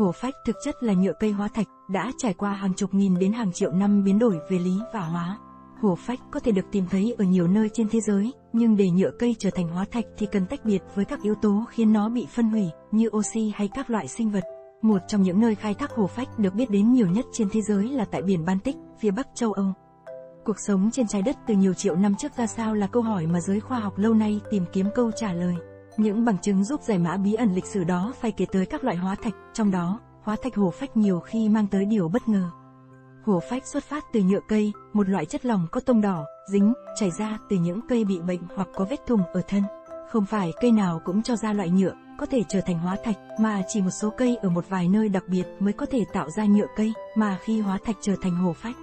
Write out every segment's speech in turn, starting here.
Hổ phách thực chất là nhựa cây hóa thạch, đã trải qua hàng chục nghìn đến hàng triệu năm biến đổi về lý và hóa. Hổ phách có thể được tìm thấy ở nhiều nơi trên thế giới, nhưng để nhựa cây trở thành hóa thạch thì cần tách biệt với các yếu tố khiến nó bị phân hủy, như oxy hay các loại sinh vật. Một trong những nơi khai thác hổ phách được biết đến nhiều nhất trên thế giới là tại biển Baltic, phía Bắc châu Âu. Cuộc sống trên trái đất từ nhiều triệu năm trước ra sao là câu hỏi mà giới khoa học lâu nay tìm kiếm câu trả lời. Những bằng chứng giúp giải mã bí ẩn lịch sử đó phải kể tới các loại hóa thạch, trong đó, hóa thạch hổ phách nhiều khi mang tới điều bất ngờ. Hổ phách xuất phát từ nhựa cây, một loại chất lỏng có tông đỏ, dính, chảy ra từ những cây bị bệnh hoặc có vết thủng ở thân. Không phải cây nào cũng cho ra loại nhựa có thể trở thành hóa thạch, mà chỉ một số cây ở một vài nơi đặc biệt mới có thể tạo ra nhựa cây, mà khi hóa thạch trở thành hổ phách.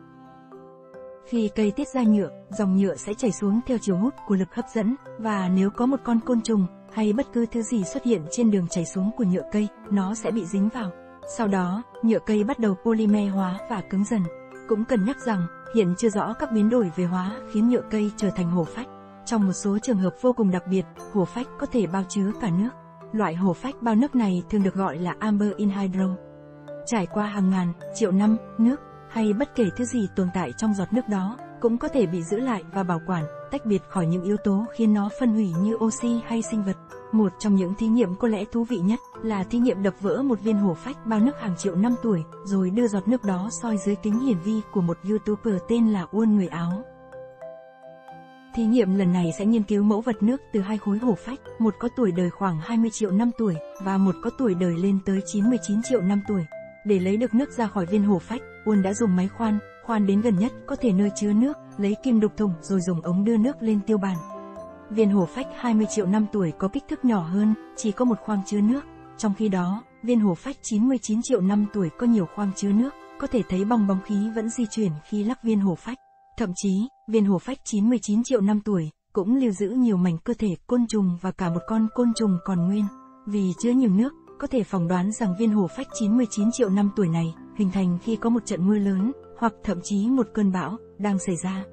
Khi cây tiết ra nhựa, dòng nhựa sẽ chảy xuống theo chiều hút của lực hấp dẫn, và nếu có một con côn trùng hay bất cứ thứ gì xuất hiện trên đường chảy xuống của nhựa cây, nó sẽ bị dính vào. Sau đó, nhựa cây bắt đầu polymer hóa và cứng dần. Cũng cần nhắc rằng, hiện chưa rõ các biến đổi về hóa khiến nhựa cây trở thành hổ phách. Trong một số trường hợp vô cùng đặc biệt, hổ phách có thể bao chứa cả nước. Loại hổ phách bao nước này thường được gọi là amber in hydro. Trải qua hàng ngàn, triệu năm, nước hay bất kể thứ gì tồn tại trong giọt nước đó cũng có thể bị giữ lại và bảo quản, tách biệt khỏi những yếu tố khiến nó phân hủy như oxy hay sinh vật. Một trong những thí nghiệm có lẽ thú vị nhất là thí nghiệm đập vỡ một viên hổ phách bao nước hàng triệu năm tuổi, rồi đưa giọt nước đó soi dưới kính hiển vi của một YouTuber tên là Uôn người Áo. Thí nghiệm lần này sẽ nghiên cứu mẫu vật nước từ hai khối hổ phách, một có tuổi đời khoảng 20 triệu năm tuổi và một có tuổi đời lên tới 99 triệu năm tuổi. Để lấy được nước ra khỏi viên hổ phách, Uôn đã dùng máy khoan đến gần nhất có thể nơi chứa nước, lấy kim đục thủng rồi dùng ống đưa nước lên tiêu bàn. Viên hổ phách 20 triệu năm tuổi có kích thước nhỏ hơn, chỉ có một khoang chứa nước. Trong khi đó, viên hổ phách 99 triệu năm tuổi có nhiều khoang chứa nước, có thể thấy bong khí vẫn di chuyển khi lắc viên hổ phách. Thậm chí, viên hổ phách 99 triệu năm tuổi cũng lưu giữ nhiều mảnh cơ thể côn trùng và cả một con côn trùng còn nguyên. Vì chứa nhiều nước, có thể phỏng đoán rằng viên hổ phách 99 triệu năm tuổi này hình thành khi có một trận mưa lớn, hoặc thậm chí một cơn bão đang xảy ra.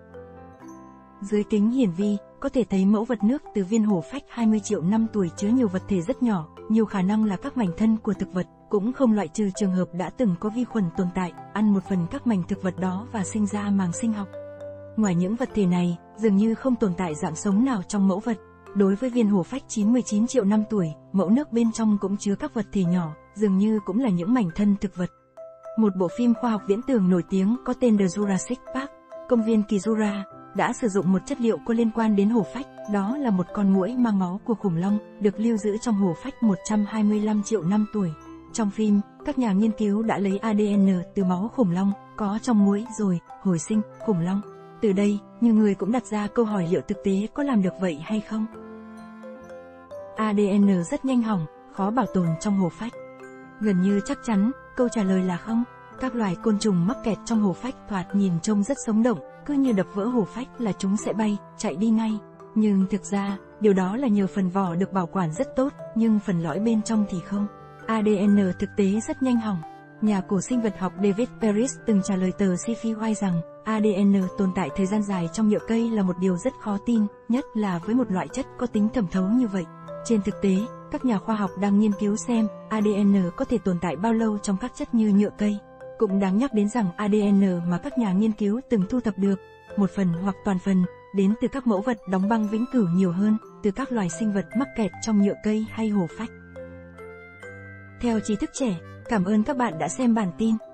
Dưới kính hiển vi, có thể thấy mẫu vật nước từ viên hổ phách 20 triệu năm tuổi chứa nhiều vật thể rất nhỏ, nhiều khả năng là các mảnh thân của thực vật, cũng không loại trừ trường hợp đã từng có vi khuẩn tồn tại, ăn một phần các mảnh thực vật đó và sinh ra màng sinh học. Ngoài những vật thể này, dường như không tồn tại dạng sống nào trong mẫu vật. Đối với viên hổ phách 99 triệu năm tuổi, mẫu nước bên trong cũng chứa các vật thể nhỏ, dường như cũng là những mảnh thân thực vật. Một bộ phim khoa học viễn tưởng nổi tiếng có tên The Jurassic Park, công viên kỳ Jura, đã sử dụng một chất liệu có liên quan đến hổ phách, đó là một con muỗi mang máu của khủng long, được lưu giữ trong hổ phách 125 triệu năm tuổi. Trong phim, các nhà nghiên cứu đã lấy ADN từ máu khủng long, có trong muỗi rồi, hồi sinh, khủng long. Từ đây, nhiều người cũng đặt ra câu hỏi liệu thực tế có làm được vậy hay không? ADN rất nhanh hỏng, khó bảo tồn trong hổ phách. Gần như chắc chắn, câu trả lời là không. Các loài côn trùng mắc kẹt trong hổ phách thoạt nhìn trông rất sống động, cứ như đập vỡ hổ phách là chúng sẽ bay, chạy đi ngay. Nhưng thực ra, điều đó là nhờ phần vỏ được bảo quản rất tốt, nhưng phần lõi bên trong thì không. ADN thực tế rất nhanh hỏng. Nhà cổ sinh vật học David Paris từng trả lời tờ Sci-Fi Wire rằng, ADN tồn tại thời gian dài trong nhựa cây là một điều rất khó tin, nhất là với một loại chất có tính thẩm thấu như vậy. Trên thực tế, các nhà khoa học đang nghiên cứu xem ADN có thể tồn tại bao lâu trong các chất như nhựa cây. Cũng đáng nhắc đến rằng ADN mà các nhà nghiên cứu từng thu thập được, một phần hoặc toàn phần, đến từ các mẫu vật đóng băng vĩnh cửu nhiều hơn, từ các loài sinh vật mắc kẹt trong nhựa cây hay hổ phách. Theo trí thức trẻ, cảm ơn các bạn đã xem bản tin.